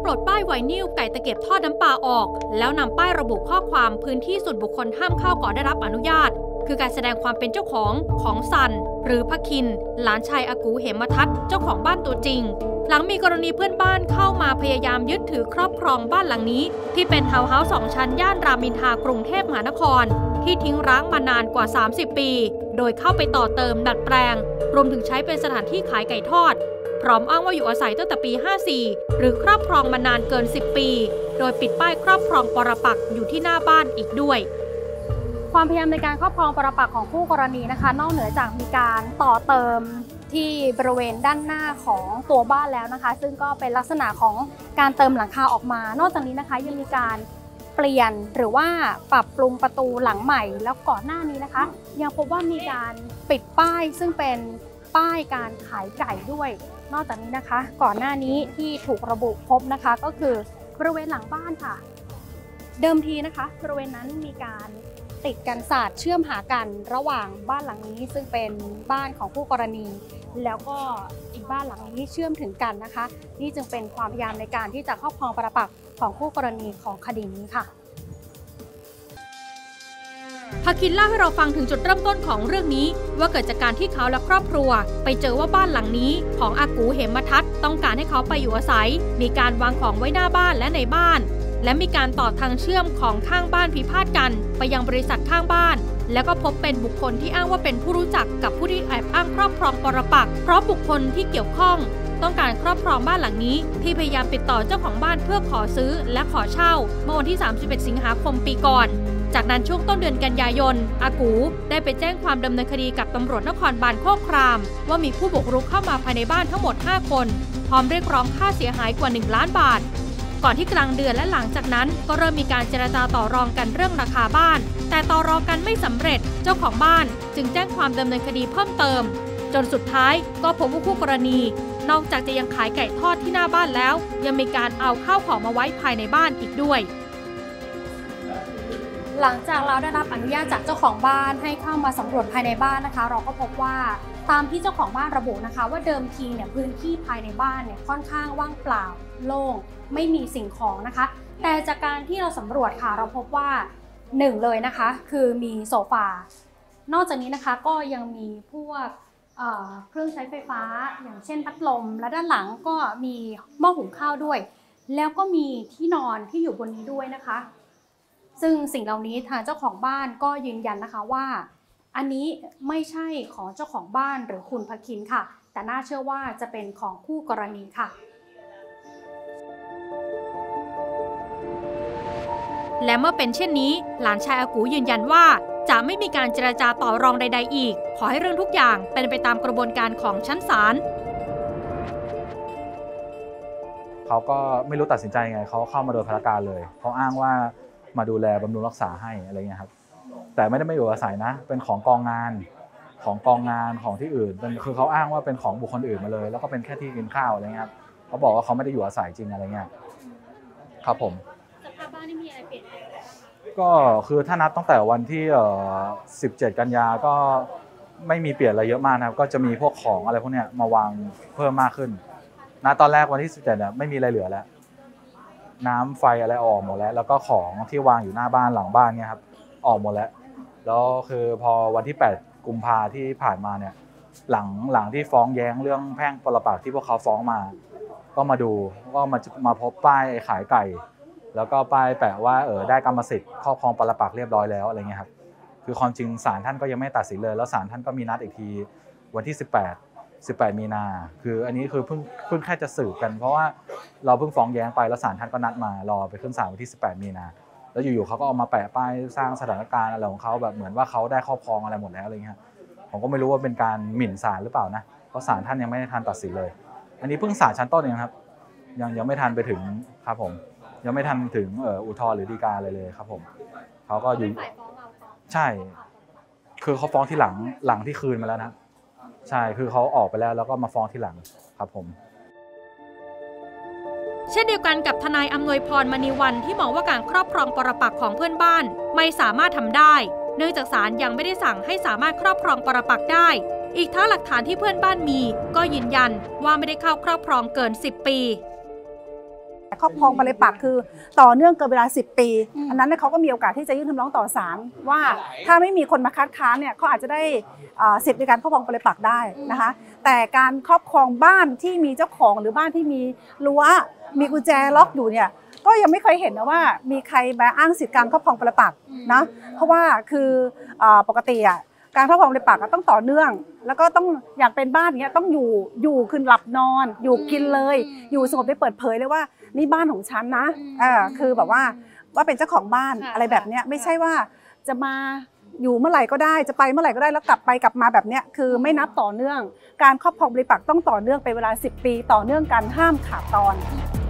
ปลดป้ายไวนิลไก่ตะเกียบทอดน้ำปลาออกแล้วนำป้ายระบุข้อความพื้นที่ส่วนบุคคลห้ามเข้าก่อนได้รับอนุญาตคือการแสดงความเป็นเจ้าของซันหรือพคินหลานชายอากูเหมทัศน์เจ้าของบ้านตัวจริงหลังมีกรณีเพื่อนบ้านเข้ามาพยายามยึดถือครอบครองบ้านหลังนี้ที่เป็นทาวน์เฮาส์2 ชั้นย่านรามอินทรากรุงเทพมหานครที่ทิ้งร้างมานานกว่า30 ปีโดยเข้าไปต่อเติมดัดแปลงรวมถึงใช้เป็นสถานที่ขายไก่ทอดพร้อมอ้างว่าอยู่อาศัยตั้งแต่ปี 54 หรือครอบครองมานานเกิน 10 ปีโดยปิดป้ายครอบครองปรปักษ์อยู่ที่หน้าบ้านอีกด้วยความพยายามในการครอบครองปรปักษ์ของคู่กรณีนะคะนอกเหนือจากมีการต่อเติมที่บริเวณด้านหน้าของตัวบ้านแล้วนะคะซึ่งก็เป็นลักษณะของการเติมหลังคาออกมานอกจากนี้นะคะยังมีการเปลี่ยนหรือว่าปรับปรุงประตูหลังใหม่แล้วก่อนหน้านี้นะคะยังพบว่ามีการปิดป้ายซึ่งเป็นป้ายการขายไก่ด้วยนอกจากนี้นะคะก่อนหน้านี้ที่ถูกระบุพบนะคะก็คือบริเวณหลังบ้านค่ะเดิมทีนะคะบริเวณนั้นมีการติดกันศาสตร์เชื่อมหากันระหว่างบ้านหลังนี้ซึ่งเป็นบ้านของผู้กรณีแล้วก็อีกบ้านหลังนี้เชื่อมถึงกันนะคะนี่จึงเป็นความพยายามในการที่จะครอบครองปรปักษ์ของคู่กรณีของคดีนี้ค่ะภคินเล่าให้เราฟังถึงจุดเริ่มต้นของเรื่องนี้ว่าเกิดจากการที่เขาและครอบครัวไปเจอว่าบ้านหลังนี้ของอากูเหมทัศน์ต้องการให้เขาไปอยู่อาศัยมีการวางของไว้หน้าบ้านและในบ้านและมีการต่อทางเชื่อมของข้างบ้านพิพาทกันไปยังบริษัทข้างบ้านแล้วก็พบเป็นบุคคลที่อ้างว่าเป็นผู้รู้จักกับผู้ที่แอบอ้างครอบครองปรปักษ์เพราะบุคคลที่เกี่ยวข้องต้องการครอบครองบ้านหลังนี้ที่พยายามติดต่อเจ้าของบ้านเพื่อขอซื้อและขอเช่าเมื่อวันที่31 สิงหาคมปีก่อนจากนั้นช่วงต้นเดือนกันยายนอากูได้ไปแจ้งความดำเนินคดีกับตำรวจนครบาลโคกครามว่ามีผู้บุกรุกเข้ามาภายในบ้านทั้งหมด5 คนพร้อมเรียกร้องค่าเสียหายกว่า1 ล้านบาทก่อนที่กลางเดือนและหลังจากนั้นก็เริ่มมีการเจรจาต่อรองกันเรื่องราคาบ้านแต่ต่อรองกันไม่สำเร็จเจ้าของบ้านจึงแจ้งความดำเนินคดีเพิ่มเติมจนสุดท้ายก็พบว่าคู่กรณีนอกจากจะยังขายไก่ทอดที่หน้าบ้านแล้วยังมีการเอาข้าวของมาไว้ภายในบ้านอีกด้วยหลังจากเราได้รับอนุญาตจากเจ้าของบ้านให้เข้ามาสำรวจภายในบ้านนะคะเราก็พบว่าตามที่เจ้าของบ้านระบุนะคะว่าเดิมทีเนี่ยพื้นที่ภายในบ้านเนี่ยค่อนข้างว่างเปล่าโล่งไม่มีสิ่งของนะคะแต่จากการที่เราสำรวจค่ะเราพบว่า1เลยนะคะคือมีโซฟานอกจากนี้นะคะก็ยังมีพวกเครื่องใช้ไฟฟ้าอย่างเช่นพัดลมและด้านหลังก็มีหม้อหุงข้าวด้วยแล้วก็มีที่นอนที่อยู่บนนี้ด้วยนะคะซึ่งสิ่งเหล่านี้ทางเจ้าของบ้านก็ยืนยันนะคะว่าอันนี้ไม่ใช่ของเจ้าของบ้านหรือคุณภคินค่ะแต่น่าเชื่อว่าจะเป็นของคู่กรณีค่ะและเมื่อเป็นเช่นนี้หลานชายอากูยืนยันว่าจะไม่มีการเจรจาต่อรองใดๆอีกขอให้เรื่องทุกอย่างเป็นไปตามกระบวนการของชั้นศาลเขาก็ไม่รู้ตัดสินใจไงเขาเข้ามาโดยพลการเลยเขาอ้างว่ามาดูแลบำรุงรักษาให้อะไรเงี้ยครับแต่ไม่ได้ไม่อยู่อาศัยนะเป็นของกองงานของที่อื่นคือเขาอ้างว่าเป็นของบุคคลอื่นมาเลยแล้วก็เป็นแค่ที่กินข้าวอะไรเงี้ยครับเขาบอกว่าเขาไม่ได้อยู่อาศัยจริงอะไรเงี้ยครับผมสภาพบ้านนี่มีอะไรเปลี่ยนแปลงก็คือถ้านับตั้งแต่วันที่17 กันยาก็ไม่มีเปลี่ยนอะไรเยอะมากนะครับก็จะมีพวกของอะไรพวกเนี้ยมาวางเพิ่มมากขึ้นณตอนแรกวันที่17เนี่ยไม่มีอะไรเหลือแล้วน้ำไฟอะไรออกหมดแล้วก็ของที่วางอยู่หน้าบ้านหลังบ้านเนี่ยครับออกหมดแล้วคือพอวันที่8 กุมภาที่ผ่านมาเนี่ยหลังที่ฟ้องแย้งเรื่องแพ่งปรปักษ์ที่พวกเขาฟ้องมาก็มาดูก็มาพบป้ายขายไก่แล้วก็ป้ายแปะว่าได้กรรมสิทธิ์ครอบครองปรปักษ์เรียบร้อยแล้วอะไรเงี้ยครับคือความจริงศาลท่านก็ยังไม่ตัดสินเลยแล้วศาลท่านก็มีนัดอีกทีวันที่18 มีนาคืออันนี้คือเพิ่งแค่จะสืบกันเพราะว่าเราเพิ่งฟ้องแย้งไปแล้วศาลท่านก็นัดมารอไปขึ้นศาลวันที่18 มีนาแล้วอยู่ๆเขาก็เอามาแปะป้ายสร้างสถานการณ์อะไรของเขาแบบเหมือนว่าเขาได้ครอบครองอะไรหมดแล้วอะไรเงี้ยผมก็ไม่รู้ว่าเป็นการหมิ่นศาลหรือเปล่านะเพราะศาลท่านยังไม่ได้ทันตัดสินเลยอันนี้เพิ่งศาลชั้นต้นเองครับยังไม่ทันไปถึงครับผมยังไม่ทันถึงอุทธรณ์หรือฎีกาอะไรเลยครับผมเขาก็อยู่ใช่คือเขาฟ้องที่หลังที่คืนมาแล้วนะใช่คือเขาออกไปแล้วก็มาฟ้องที่หลังครับผมเช่นเดียวกันกับทนายอำนวยพรมณีวรรณที่มองว่าการครอบครองปรปักษ์ของเพื่อนบ้านไม่สามารถทำได้เนื่องจากศาลยังไม่ได้สั่งให้สามารถครอบครองปรปักษ์ได้อีกทั้งหลักฐานที่เพื่อนบ้านมีก็ยืนยันว่าไม่ได้เข้าครอบครองเกิน10 ปีครอบครองปริปักษ์คือต่อเนื่องเกินเวลา10 ปีอันนั้นเขาก็มีโอกาสที่จะยื่นคำร้องต่อศาลว่าถ้าไม่มีคนมาคัดค้านเนี่ยเขาอาจจะได้สิทธิ์ในการครอบครองปริปักษ์ได้นะคะแต่การครอบครองบ้านที่มีเจ้าของหรือบ้านที่มีรั้วมีกุญแจล็อกอยู่เนี่ยก็ยังไม่เคยเห็นนะว่ามีใครมาอ้างสิทธิการครอบครองปริปักษ์นะเพราะว่าคือปกติการครอบครองปริปักษ์ต้องต่อเนื่องแล้วก็ต้องอย่างเป็นบ้านเนี้ยต้องอยู่คือหลับนอนอยู่กินเลยอยู่สงบได้เปิดเผยเลยว่านี่บ้านของฉันนะคือแบบว่าเป็นเจ้าของบ้านอะไรแบบเนี้ยไม่ใช่ว่าจะมาอยู่เมื่อไหร่ก็ได้จะไปเมื่อไหร่ก็ได้แล้วกลับไปกลับมาแบบเนี้ยคือไม่นับต่อเนื่องการครอบครองปริปักษ์ต้องต่อเนื่องเป็นเวลา10 ปีต่อเนื่องกันห้ามขาดตอน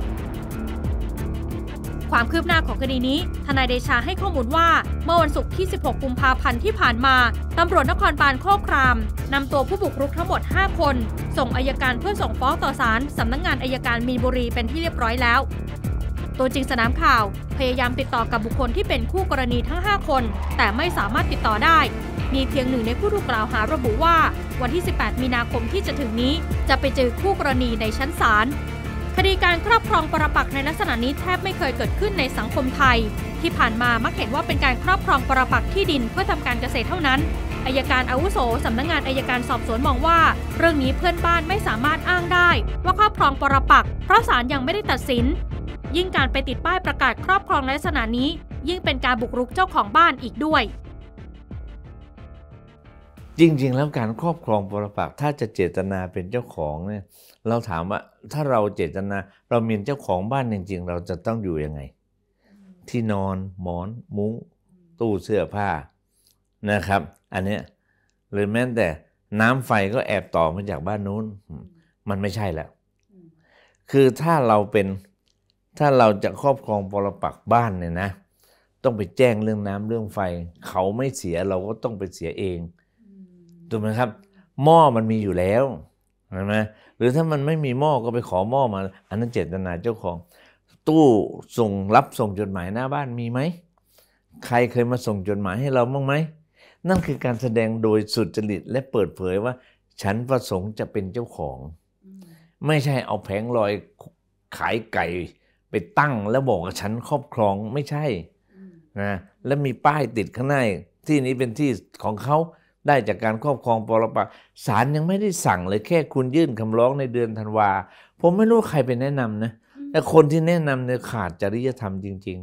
ความคืบหน้าของคดีนี้ทนายเดชาให้ข้อมูลว่าเมื่อวันศุกร์ที่ 16 กุมภาพันธ์ที่ผ่านมาตำรวจนครบาลโคกครามนำตัวผู้บุกรุกทั้งหมด 5 คนส่งอัยการเพื่อส่งฟ้องต่อศาลสำนักงานอัยการมีนบุรีเป็นที่เรียบร้อยแล้วตัวจริงสนามข่าวพยายามติดต่อกับบุคคลที่เป็นคู่กรณีทั้ง 5 คนแต่ไม่สามารถติดต่อได้มีเพียงหนึ่งในผู้ถูกกล่าวหาระบุว่าวันที่ 18 มีนาคมที่จะถึงนี้จะไปเจอคู่กรณีในชั้นศาลคดีการครอบครองปรปักษ์ในลักษณะนี้แทบไม่เคยเกิดขึ้นในสังคมไทยที่ผ่านมามักเห็นว่าเป็นการครอบครองปรปักษ์ที่ดินเพื่อทำการเกษตรเท่านั้นอัยการอาวุโสสำนักงานอัยการสอบสวนมองว่าเรื่องนี้เพื่อนบ้านไม่สามารถอ้างได้ว่าครอบครองปรปักษ์เพราะศาลยังไม่ได้ตัดสินยิ่งการไปติดป้ายประกาศครอบครองในลักษณะนี้ยิ่งเป็นการบุกรุกเจ้าของบ้านอีกด้วยจริงๆแล้วการครอบครองปรปักษ์ถ้าจะเจตนาเป็นเจ้าของเนี่ยเราถามว่าถ้าเราเจตนาเราเป็นเจ้าของบ้านจริงๆเราจะต้องอยู่ยังไงที่นอนหมอนมุ้งตู้เสื้อผ้านะครับอันเนี้ยหรือแม้แต่น้ำไฟก็แอบต่อมาจากบ้านนู้นมันไม่ใช่แล้วคือถ้าเราจะครอบครองปรปักษ์บ้านเนี่ยนะต้องไปแจ้งเรื่องน้ำเรื่องไฟเขาไม่เสียเราก็ต้องไปเสียเองถูกไหมครับหม้อมันมีอยู่แล้วใช่ไหมหรือถ้ามันไม่มีหม้อก็ไปขอหม้อมาอันนั้นเจตนาเจ้าของตู้รับส่งจดหมายหน้าบ้านมีไหมใครเคยมาส่งจดหมายให้เราบ้างไหมนั่นคือการแสดงโดยสุจริตและเปิดเผยว่าฉันประสงค์จะเป็นเจ้าของไม่ใช่เอาแผงลอยขายไก่ไปตั้งแล้วบอกว่าฉันครอบครองไม่ใช่นะแล้วมีป้ายติดข้างในที่นี้เป็นที่ของเขาได้จากการครอบครองปรปักษ์ศาลยังไม่ได้สั่งเลยแค่คุณยื่นคำร้องในเดือนธันวาผมไม่รู้ใครเป็นแนะนำนะแต่คนที่แนะนำเนี่ยขาดจริยธรรมจริง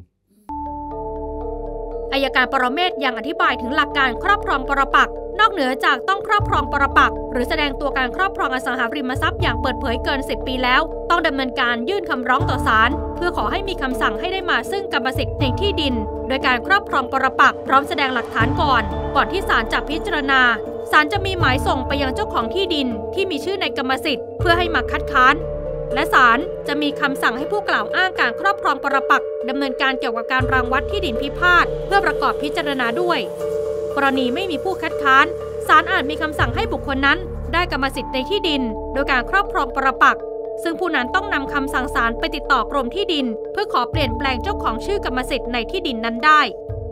อัยการปรเมศยังอธิบายถึงหลักการครอบครองปรปักษ์นอกเหนือจากต้องครอบครองปรปักษ์หรือแสดงตัวการครอบครองอสังหาริมทรัพย์อย่างเปิดเผยเกิน10 ปีแล้วต้องดำเนินการยื่นคำร้องต่อศาลเพื่อขอให้มีคำสั่งให้ได้มาซึ่งกรรมสิทธิ์ในที่ดินโดยการครอบครองปรปักษ์พร้อมแสดงหลักฐานก่อนที่ศาลจะพิจารณาศาลจะมีหมายส่งไปยังเจ้าของที่ดินที่มีชื่อในกรรมสิทธิ์เพื่อให้มาคัดค้านและศาลจะมีคำสั่งให้ผู้กล่าวอ้างการครอบครองปรปักษ์ดำเนินการเกี่ยวกับการรังวัดที่ดินพิพาทเพื่อประกอบพิจารณาด้วยกรณีไม่มีผู้คัดค้านศาลอาจมีคำสั่งให้บุคคลนั้นได้กรรมสิทธิ์ในที่ดินโดยการครอบครองปรปักษ์ซึ่งผู้นั้นต้องนำคำสั่งศาลไปติดต่อกรมที่ดินเพื่อขอเปลี่ยนแปลงเจ้าของชื่อกรรมสิทธิ์ในที่ดินนั้นได้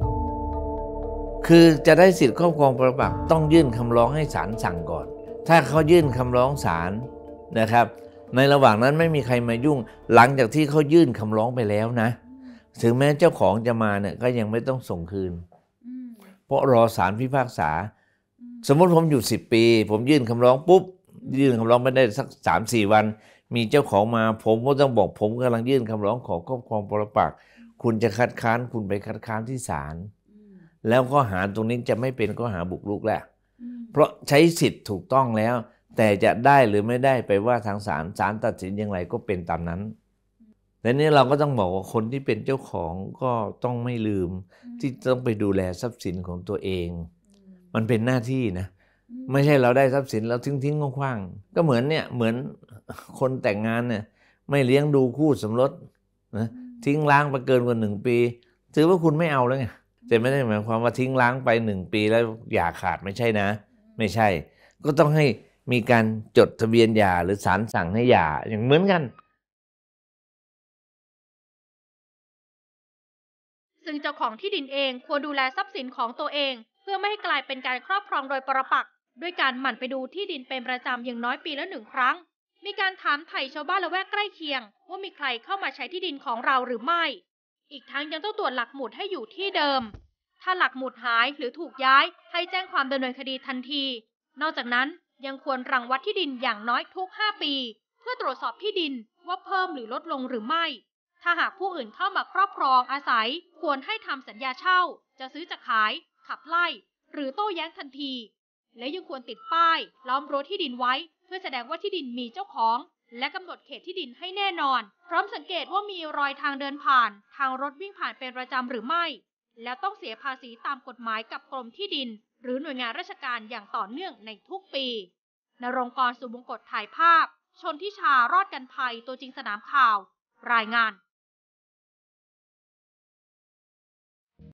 คือจะได้สิทธิ์ครอบครองปรปักษ์ต้องยื่นคำร้องให้ศาลสั่งก่อนถ้าเขายื่นคำร้องศาลนะครับในระหว่างนั้นไม่มีใครมายุ่งหลังจากที่เขายื่นคำร้องไปแล้วนะถึงแม้เจ้าของจะมาเนี่ยก็ยังไม่ต้องส่งคืนเพราะรอศาลพิพากษาสมมติผมอยู่10 ปีผมยื่นคำร้องปุ๊บยื่นคำร้องไม่ได้สัก 3-4 วันมีเจ้าของมาผมก็ต้องบอกผมกำลังยื่นคำร้องขอครอบครองปรปักษ์คุณจะคัดค้านคุณไปคัดค้านที่ศาลแล้วข้อหาตรงนี้จะไม่เป็นข้อหาบุกรุกแล้วเพราะใช้สิทธิ์ถูกต้องแล้วแต่จะได้หรือไม่ได้ไปว่าทางศาลตัดสินอย่างไรก็เป็นตามนั้นแต่นี้เราก็ต้องบอกว่าคนที่เป็นเจ้าของก็ต้องไม่ลืมที่ต้องไปดูแลทรัพย์สินของตัวเองมันเป็นหน้าที่นะไม่ใช่เราได้ทรัพย์สินแล้วทิ้งขว้างๆก็เหมือนคนแต่งงานเนี่ยไม่เลี้ยงดูคู่สมรสนะทิ้งล้างไปเกินกว่า1 ปีถือว่าคุณไม่เอาแล้วไงแต่ไม่ได้หมายความว่าทิ้งล้างไป1 ปีแล้วหย่าขาดไม่ใช่นะไม่ใช่ก็ต้องให้มีการจดทะเบียนหย่าหรือศาลสั่งให้หย่าอย่างเหมือนกันซึ่งเจ้าของที่ดินเองควรดูแลทรัพย์สินของตัวเองเพื่อไม่ให้กลายเป็นการครอบครองโดยปรปักษ์ด้วยการหมั่นไปดูที่ดินเป็นประจำอย่างน้อยปีละ1 ครั้งมีการถามไถ่ชาวบ้านละแวกใกล้เคียงว่ามีใครเข้ามาใช้ที่ดินของเราหรือไม่อีกทั้งยังต้องตรวจหลักหมุดให้อยู่ที่เดิมถ้าหลักหมุดหายหรือถูกย้ายให้แจ้งความดำเนินคดีทันทีนอกจากนั้นยังควรรังวัดที่ดินอย่างน้อยทุก5 ปีเพื่อตรวจสอบที่ดินว่าเพิ่มหรือลดลงหรือไม่ถ้าหากผู้อื่นเข้ามาครอบครองอาศัยควรให้ทำสัญญาเช่าจะซื้อจะขายขับไล่หรือโต้แย้งทันทีและยังควรติดป้ายล้อมรั้วที่ดินไว้เพื่อแสดงว่าที่ดินมีเจ้าของและกำหนดเขตที่ดินให้แน่นอนพร้อมสังเกตว่ามีรอยทางเดินผ่านทางรถวิ่งผ่านเป็นประจำหรือไม่แล้วต้องเสียภาษีตามกฎหมายกับกรมที่ดินหรือหน่วยงานราชการอย่างต่อเนื่องในทุกปีณรงค์กร สุบงกตถ่ายภาพชนทิชารอดกันภัยตัวจริงสนามข่าวรายงาน